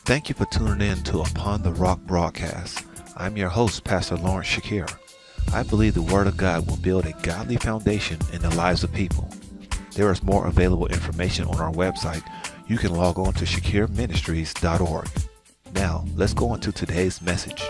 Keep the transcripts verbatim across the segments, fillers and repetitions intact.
Thank you for tuning in to Upon the Rock broadcast. I'm your host, Pastor Lawrence Shakir. I believe the Word of God will build a godly foundation in the lives of people. There is more available information on our website. You can log on to shakir ministries dot org. Now, let's go on to today's message.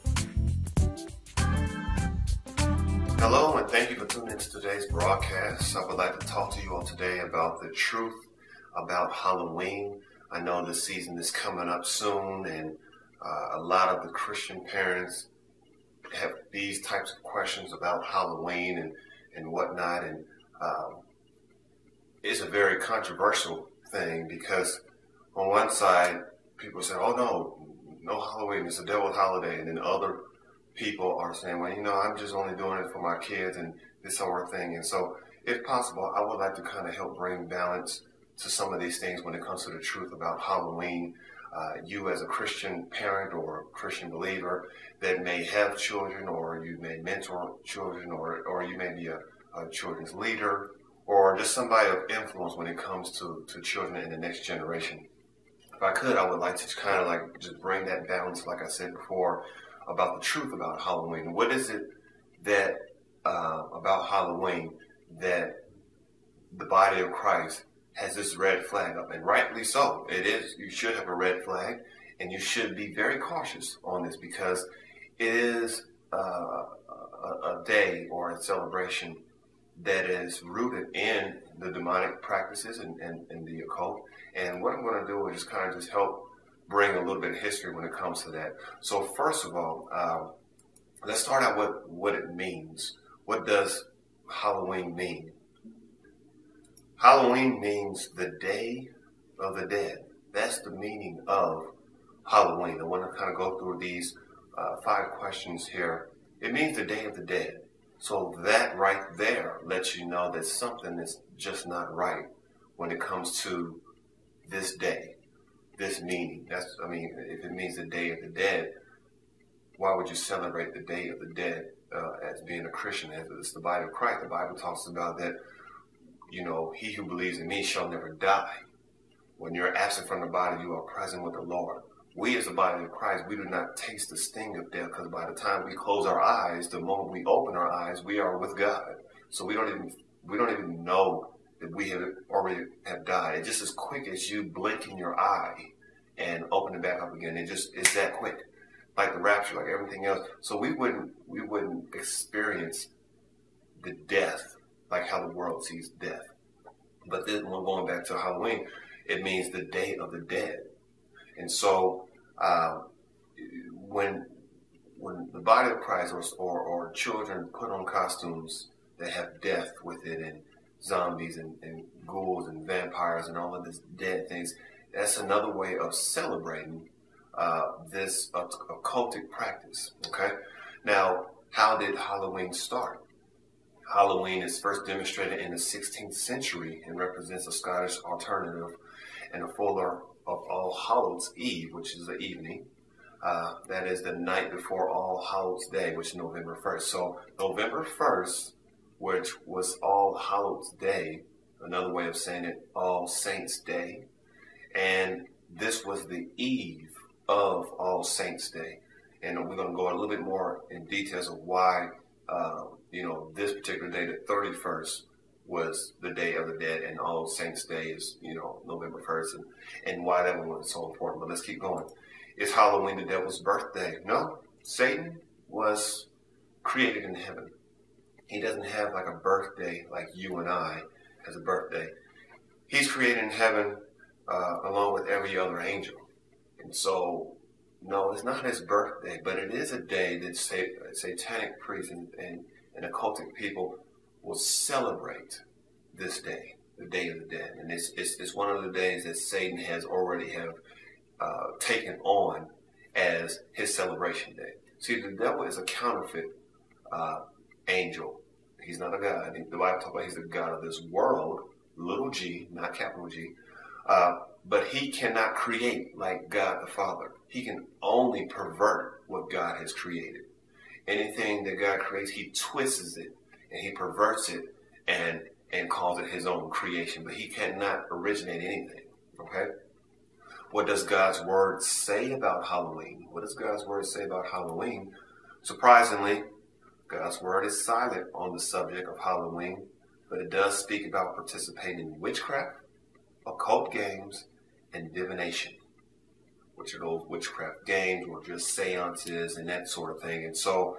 Hello, and thank you for tuning into today's broadcast. I would like to talk to you all today about the truth about Halloween. I know this season is coming up soon, and uh, a lot of the Christian parents have these types of questions about Halloween and, and whatnot. And um, it's a very controversial thing because on one side, people say, oh, no, no Halloween, it's a devil's holiday. And then other people are saying, well, you know, I'm just only doing it for my kids and this sort of thing. And so if possible, I would like to kind of help bring balance to some of these things when it comes to the truth about Halloween. Uh, you as a Christian parent or a Christian believer that may have children, or you may mentor children, or, or you may be a, a children's leader, or just somebody of influence when it comes to, to children in the next generation. If I could, I would like to kind of like just bring that balance, like I said before, about the truth about Halloween. What is it that uh, about Halloween that the body of Christ has this red flag up? And rightly so. It is. You should have a red flag, and you should be very cautious on this because it is uh, a, a day or a celebration that is rooted in the demonic practices and, and, and the occult. And what I'm going to do is just kind of just help bring a little bit of history when it comes to that. So first of all, um, let's start out with what it means. What does Halloween mean? Halloween means the Day of the Dead. That's the meaning of Halloween. I want to kind of go through these uh, five questions here. It means the Day of the Dead. So that right there lets you know that something is just not right when it comes to this day, this meaning. That's, I mean, if it means the Day of the Dead, why would you celebrate the Day of the Dead uh, as being a Christian, as it's the body of Christ? The Bible talks about that. You know, he who believes in me shall never die. When you're absent from the body, you are present with the Lord. We as the body of Christ, we do not taste the sting of death, because by the time we close our eyes, the moment we open our eyes, we are with God. So we don't even we don't even know that we have already have died. It's just as quick as you blinking your eye and open it back up again. It just is that quick, like the rapture, like everything else. So we wouldn't we wouldn't experience the death like how the world sees death. But then when going back to Halloween, it means the Day of the Dead. And so uh, when when the body of Christ or, or, or children put on costumes that have death with it, and zombies and, and ghouls and vampires and all of these dead things, that's another way of celebrating uh, this uh, occultic practice. Okay? Now, how did Halloween start? Halloween is first demonstrated in the sixteenth century and represents a Scottish alternative and a fuller of All Hallows Eve, which is the evening. Uh, that is the night before All Hallows Day, which is November first. So November first, which was All Hallows Day, another way of saying it, All Saints Day. And this was the eve of All Saints Day. And we're going to go a little bit more in details of why uh, you know, this particular day, the thirty-first, was the Day of the Dead, and All Saints Day is, you know, November first, and, and why that one was so important. But let's keep going. Is Halloween the devil's birthday? No. Satan was created in heaven. He doesn't have like a birthday like you and I has a birthday. He's created in heaven uh, along with every other angel. And so, no, it's not his birthday, but it is a day that sat- satanic priests and, and, and occultic people will celebrate this day, the Day of the Dead. And it's, it's, it's one of the days that Satan has already have uh, taken on as his celebration day. See, the devil is a counterfeit uh, angel. He's not a god. The Bible talks about he's the god of this world, little g, not capital G. Uh, but he cannot create like God the Father. He can only pervert what God has created. Anything that God creates, he twists it and he perverts it and and calls it his own creation. But he cannot originate anything. Okay? What does God's word say about Halloween? What does God's word say about Halloween? Surprisingly, God's word is silent on the subject of Halloween, but it does speak about participating in witchcraft, occult games, and divination, which are those witchcraft games or just seances and that sort of thing. And so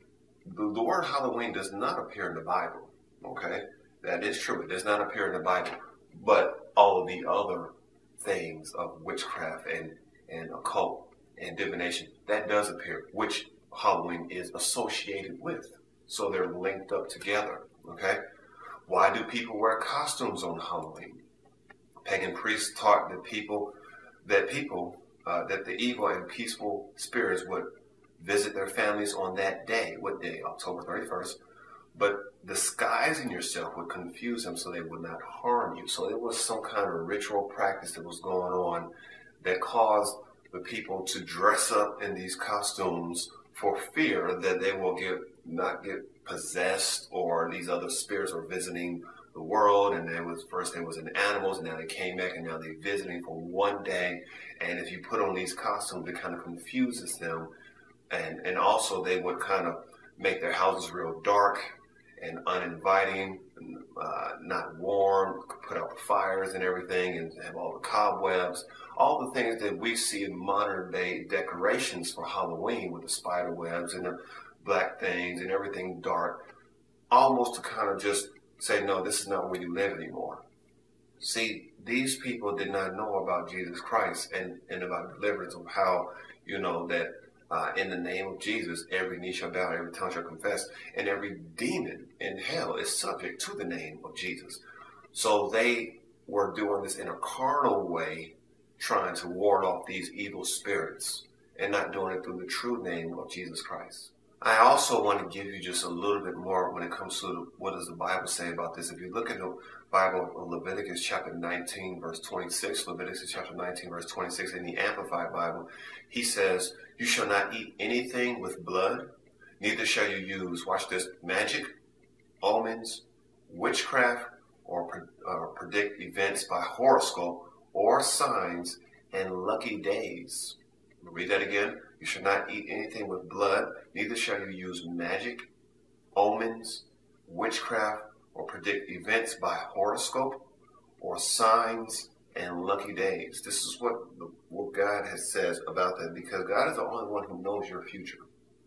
the, the word Halloween does not appear in the Bible, okay? That is true. It does not appear in the Bible. But all of the other things of witchcraft and, and occult and divination, that does appear, which Halloween is associated with. So they're linked up together, okay? Why do people wear costumes on Halloween? Pagan priests taught that people, that people, uh, that the evil and peaceful spirits would visit their families on that day. What day? October thirty-first. But disguising yourself would confuse them so they would not harm you. So there was some kind of ritual practice that was going on that caused the people to dress up in these costumes for fear that they will get not get possessed or these other spirits are visiting the world. And there was first there was in animals, and now they came back, and now they're visiting for one day. And if you put on these costumes, it kind of confuses them, and and also they would kind of make their houses real dark and uninviting, uh, not warm, put out the fires and everything, and have all the cobwebs, all the things that we see in modern day decorations for Halloween with the spider webs and the black things and everything dark, almost to kind of just say, no, this is not where you live anymore. See, these people did not know about Jesus Christ and, and about deliverance, of how, you know, that Uh, in the name of Jesus, every knee shall bow, every tongue shall confess, and every demon in hell is subject to the name of Jesus. So they were doing this in a carnal way, trying to ward off these evil spirits, and not doing it through the true name of Jesus Christ. I also want to give you just a little bit more when it comes to what does the Bible say about this. If you look in the Bible, Leviticus chapter nineteen, verse twenty-six, Leviticus chapter nineteen, verse twenty-six, in the Amplified Bible, he says, you shall not eat anything with blood, neither shall you use, watch this, magic, omens, witchcraft, or uh, predict events by horoscope or signs and lucky days. Read that again. You shall not eat anything with blood, neither shall you use magic, omens, witchcraft, or predict events by horoscope or signs and lucky days. This is what, what God has says about that, because God is the only one who knows your future.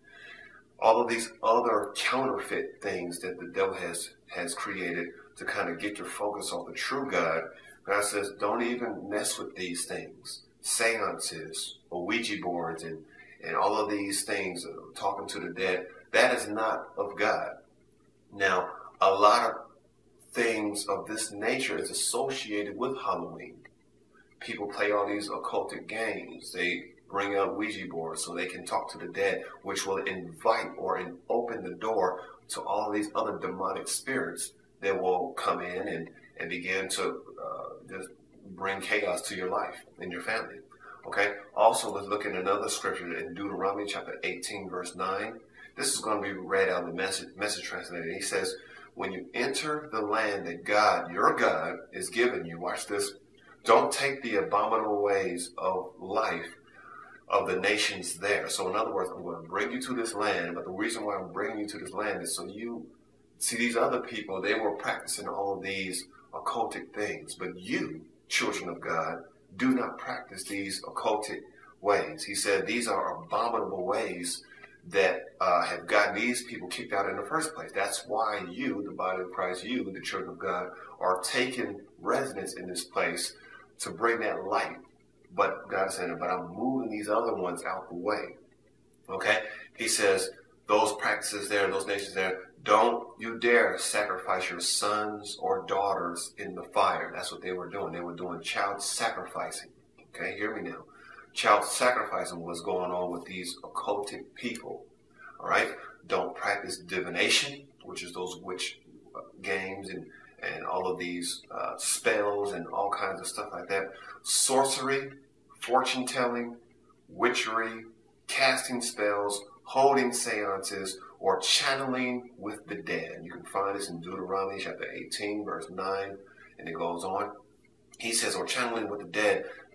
All of these other counterfeit things that the devil has, has created to kind of get your focus on the true God, God says, don't even mess with these things. Seances, or Ouija boards, and, and all of these things, uh, talking to the dead, that is not of God. Now, a lot of things of this nature is associated with Halloween. People play all these occultic games. They bring out Ouija boards so they can talk to the dead, which will invite or in, open the door to all of these other demonic spirits that will come in and, and begin to uh, just bring chaos to your life and your family. Okay? Also, let's look at another scripture in Deuteronomy chapter eighteen, verse nine. This is going to be read out of the message, message translated. He says, when you enter the land that God, your God, is giving you, watch this, don't take the abominable ways of life of the nations there. So in other words, I'm going to bring you to this land, but the reason why I'm bringing you to this land is so you see these other people, they were practicing all of these occultic things, but you, children of God, do not practice these occultic ways. He said these are abominable ways that uh, have gotten these people kicked out in the first place. That's why you, the body of Christ, you, the children of God, are taking residence in this place to bring that light. But God is saying, but I'm moving these other ones out the way. Okay? He says, those practices there, those nations there, don't you dare sacrifice your sons or daughters in the fire. That's what they were doing. They were doing child sacrificing. Okay? Hear me now. Child sacrificing was going on with these occultic people. All right? Don't practice divination, which is those witch games and and all of these uh, spells and all kinds of stuff like that. Sorcery, fortune telling, witchery, casting spells, holding seances, or channeling with the dead. You can find this in Deuteronomy chapter eighteen, verse nine, and it goes on. He says, or channeling with the dead,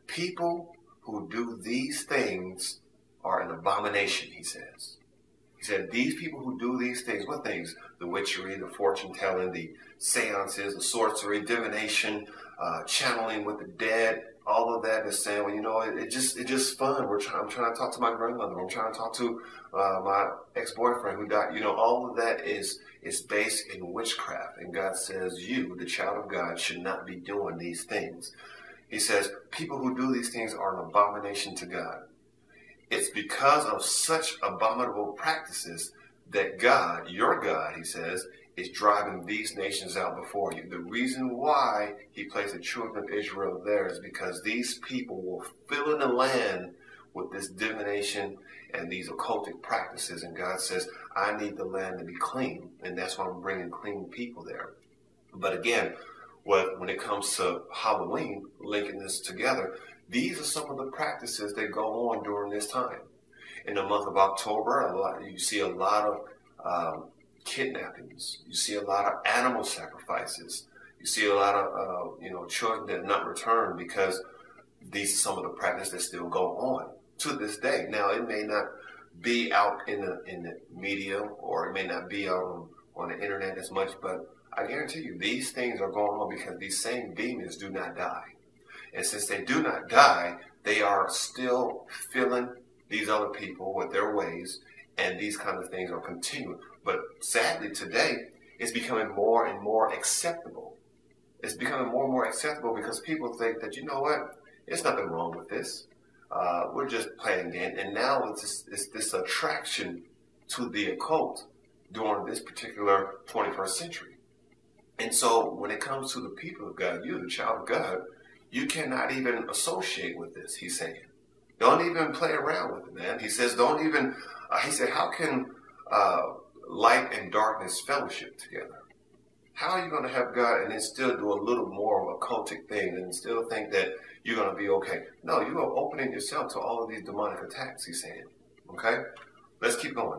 people who do these things are an abomination, he says. He said, these people who do these things, what things? The witchery, the fortune telling, the seances, the sorcery, divination, uh, channeling with the dead, all of that is saying, well, you know, it, it just it's just fun. We're trying. I'm trying to talk to my grandmother. I'm trying to talk to uh, my ex-boyfriend who died. You know, all of that is is based in witchcraft. And God says, you, the child of God, should not be doing these things. He says, people who do these things are an abomination to God. It's because of such abominable practices that God, your God, he says, is driving these nations out before you. The reason why he placed the children of Israel there is because these people will fill in the land with this divination and these occultic practices. And God says, I need the land to be clean. And that's why I'm bringing clean people there. But again, what, when it comes to Halloween, linking this together, these are some of the practices that go on during this time. In the month of October, a lot, you see a lot of um, kidnappings. You see a lot of animal sacrifices. You see a lot of uh, you know children that are not returned because these are some of the practices that still go on to this day. Now, it may not be out in the in the media, or it may not be out on, on the internet as much, but I guarantee you these things are going on because these same demons do not die. And since they do not die, they are still filling these other people with their ways, and these kind of things are continuing. But sadly, today, it's becoming more and more acceptable. It's becoming more and more acceptable because people think that, you know what, there's nothing wrong with this. Uh, we're just playing games. And now it's this, it's this attraction to the occult during this particular twenty-first century. And so when it comes to the people of God, you, the child of God, you cannot even associate with this, he's saying. Don't even play around with it, man. He says, don't even, uh, he said, how can uh, light and darkness fellowship together? How are you going to have God and then still do a little more of a cultic thing and still think that you're going to be okay? No, you are opening yourself to all of these demonic attacks, he's saying. Okay? Let's keep going.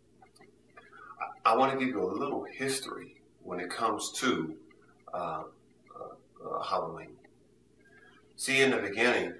I, I want to give you a little history when it comes to uh, uh, uh, Halloween. See, in the beginning,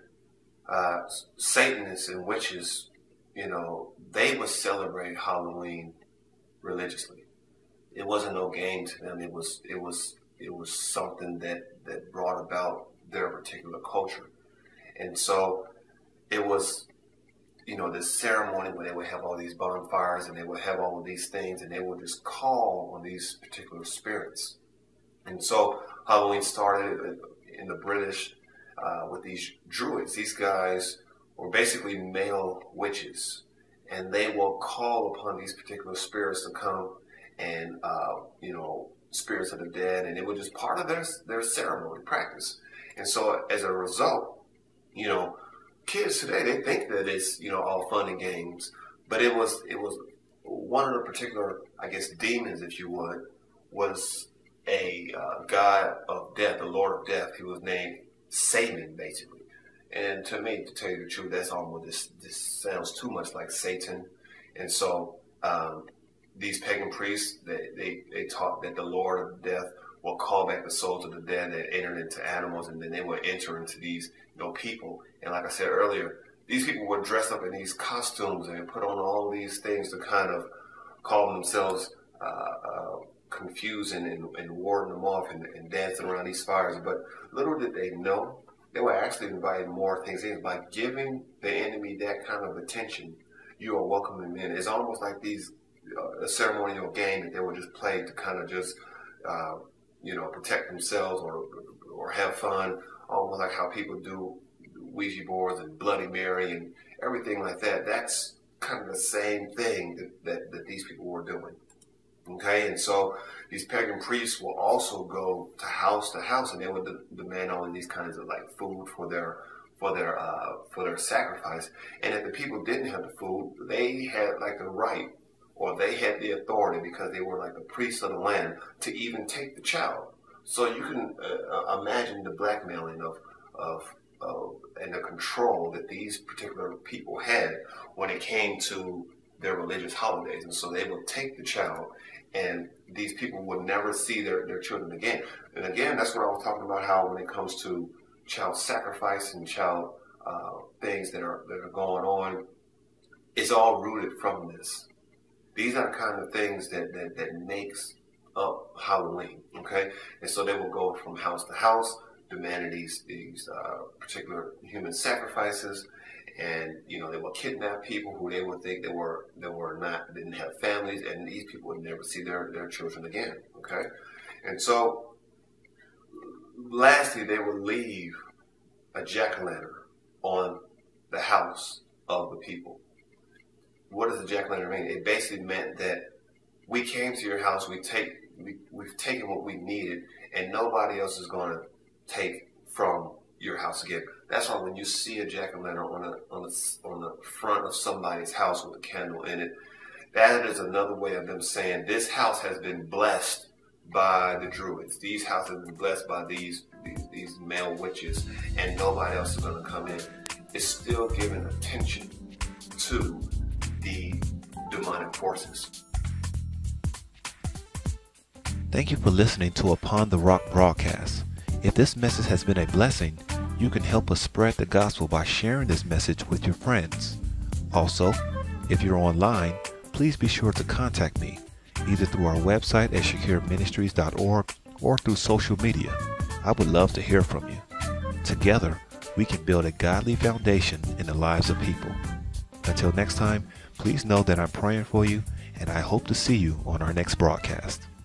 uh, Satanists and witches, you know, they would celebrate Halloween religiously. It wasn't no game to them. It was, it was, it was something that, that brought about their particular culture. And so it was, you know, this ceremony where they would have all these bonfires and they would have all of these things and they would just call on these particular spirits. And so Halloween started in the British uh, with these druids. These guys were basically male witches, and they will call upon these particular spirits to come and, uh, you know, spirits of the dead, and it was just part of their, their ceremony practice. And so as a result, you know, kids today, they think that it's, you know, all fun and games, but it was, it was one of the particular, I guess, demons, if you would, was a uh, god of death, the Lord of Death. He was named Satan, basically. And to me, to tell you the truth, that's almost, this, this sounds too much like Satan. And so um, these pagan priests, they, they, they taught that the Lord of Death will call back the souls of the dead that entered into animals, and then they will enter into these, you know, people. And like I said earlier, these people would dress up in these costumes and put on all these things to kind of call themselves uh, uh, confusing and, and warding them off and, and dancing around these fires. But little did they know, they were actually inviting more things in. By giving the enemy that kind of attention, you are welcoming them in. It's almost like these uh, a ceremonial game that they would just play to kind of just uh, you know, protect themselves or or have fun, almost like how people do Ouija boards and Bloody Mary and everything like that. That's kind of the same thing that, that, that these people were doing. Okay, and so these pagan priests will also go to house to house, and they would de- demand all of these kinds of like food for their for their uh, for their sacrifice. And if the people didn't have the food, they had like the right, or they had the authority, because they were like the priests of the land, to even take the child. So you can uh, imagine the blackmailing of, of, of and the control that these particular people had when it came to their religious holidays. And so they would take the child, and these people would never see their, their children again. And again, that's what I was talking about, how when it comes to child sacrifice and child uh, things that are that are going on, is all rooted from this. These are the kind of things that that, that makes up Halloween. Okay, and so they will go from house to house, demanding these these uh, particular human sacrifices. And, you know, they will kidnap people who they would think they were, they were not, didn't have families, and these people would never see their, their children again, okay? And so, lastly, they would leave a jack-o'-lantern on the house of the people. What does a jack-o'-lantern mean? It basically meant that we came to your house, we take, we, we've taken what we needed, and nobody else is going to take from your house again. That's why when you see a jack-o'-lantern on a, on a, on the front of somebody's house with a candle in it, that is another way of them saying this house has been blessed by the Druids. These houses have been blessed by these, these, these male witches, and nobody else is going to come in. It's still giving attention to the demonic forces. Thank you for listening to Upon the Rock broadcast. If this message has been a blessing, you can help us spread the gospel by sharing this message with your friends. Also, if you're online, please be sure to contact me, either through our website at shakir ministries dot org or through social media. I would love to hear from you. Together, we can build a godly foundation in the lives of people. Until next time, please know that I'm praying for you, and I hope to see you on our next broadcast.